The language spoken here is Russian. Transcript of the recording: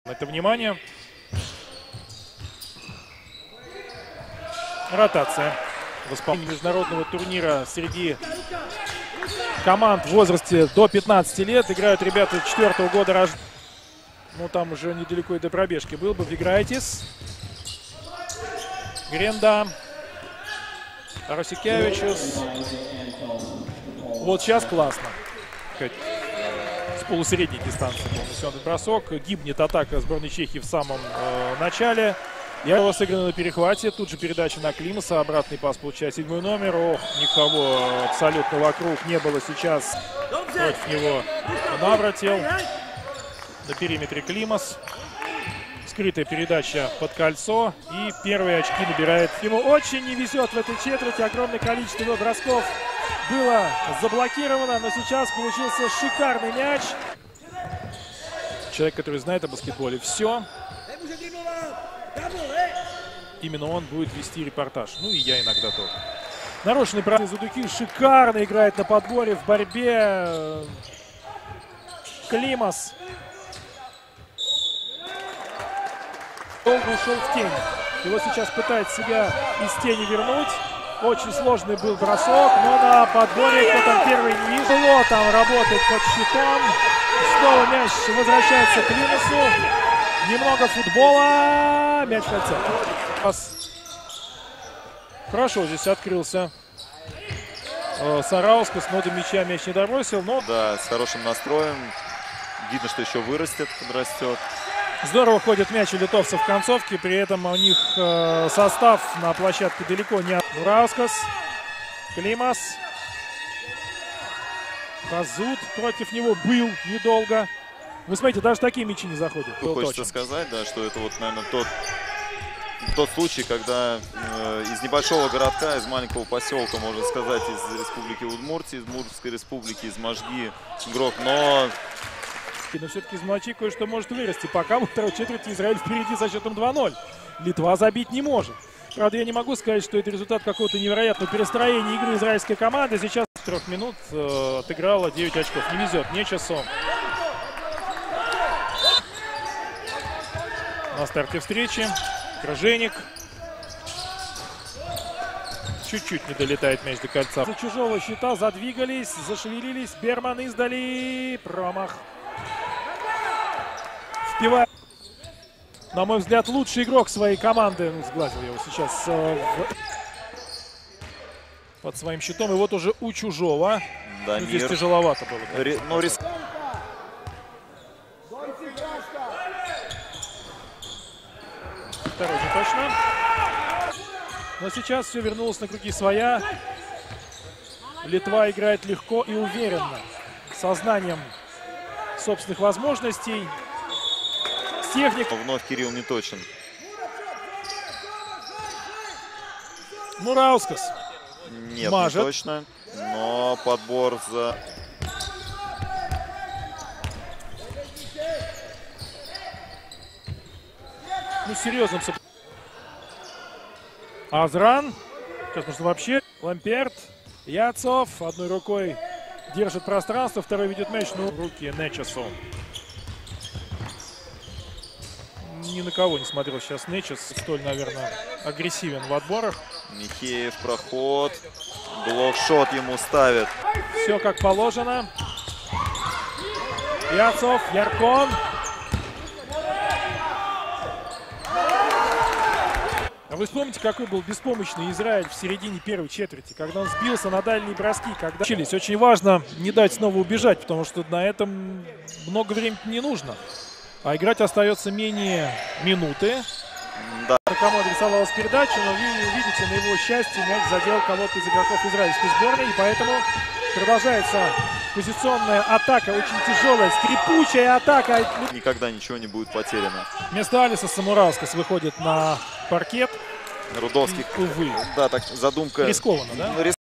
Это внимание. Ротация. В исполнении международного турнира среди команд в возрасте до 15 лет. Играют ребята 4-го года рождения. Ну, там уже недалеко и до пробежки был бы. Виграйтис. Гренда. Аросикевичус. Вот сейчас классно. С полусредней дистанции был нанесен бросок. Гибнет атака сборной Чехии в самом начале. Ярова сыграна на перехвате. Тут же передача на Климаса. Обратный пас получает 7-й номер. Ох, никого абсолютно вокруг не было сейчас. Против него Навратил. На периметре Климас. Скрытая передача под кольцо. И первые очки набирает. Ему очень не везет в этой четверти. Огромное количество его бросков было заблокировано. Но сейчас получился шикарный мяч. Человек, который знает о баскетболе все. Именно он будет вести репортаж. Ну и я иногда тоже. Нарочный правый Задуки шикарно играет на подборе в борьбе. Климас. Долго ушел в тень. Его сейчас пытается себя из тени вернуть. Очень сложный был бросок, но на подборе кто там первый не видел. Там работает под щитом. Снова мяч возвращается к Климасу. Немного футбола. Мяч в кольце. Хорошо здесь открылся Сараускас, но до мяча мяч не добросил. Но... Да, с хорошим настроем. Видно, что еще вырастет, подрастет. Здорово ходит мяч у литовцев в концовке. При этом у них состав на площадке далеко не... Раускас. Климас. Хазут против него был недолго. Вы смотрите, даже такие мячи не заходят. Хочется сказать, да, что это вот, наверное, тот случай, когда из небольшого городка, из маленького поселка, можно сказать, из республики Удмуртии, из Мурманской республики, из Можги, игрок, но все-таки из Мочи кое-что может вырасти. Пока во второй четверти Израиль впереди со счетом 2-0. Литва забить не может. Правда, я не могу сказать, что это результат какого-то невероятного перестроения игры израильской команды. Сейчас 3 минут отыграла 9 очков. Не везет, не часом. На старте встречи. Крыженик. Чуть-чуть не долетает мяч до кольца. За чужого щита задвигались, зашевелились. Берман издали. Промах. Впивает. На мой взгляд, лучший игрок своей команды. Ну, сглазил его сейчас под своим щитом. И вот уже у чужого. Да, ну, здесь тяжеловато было. Но Второй не точно. Но сейчас все вернулось на круги своя. Литва играет легко и уверенно. С сознанием собственных возможностей. С техникой. Вновь Кирилл не точен. Мураускас. Нет, мажет. Не точно. Но подбор за... Ну, серьезным. Азран. Сейчас нужно вообще. Ламперт. Яцов. Одной рукой держит пространство. Второй ведет мяч. Ну, руки Нечесу. Ни на кого не смотрел сейчас Нечес. Столь, наверное, агрессивен в отборах. Михеев проход. Блокшот ему ставит. Все как положено. Яцов. Яркон. А вы вспомните, какой был беспомощный Израиль в середине первой четверти, когда он сбился на дальние броски, когда учились. Очень важно не дать снова убежать, потому что на этом много времени не нужно. А играть остается менее минуты. Да. Кому адресовалась передача, но видите, на его счастье мяч задел кого-то из игроков израильской сборной, и поэтому продолжается позиционная атака, очень тяжелая, скрипучая атака. Никогда ничего не будет потеряно. Вместо Алиса Самураускас выходит на паркет. Рудовский. Увы. Да, так задумка. Рискованно, да?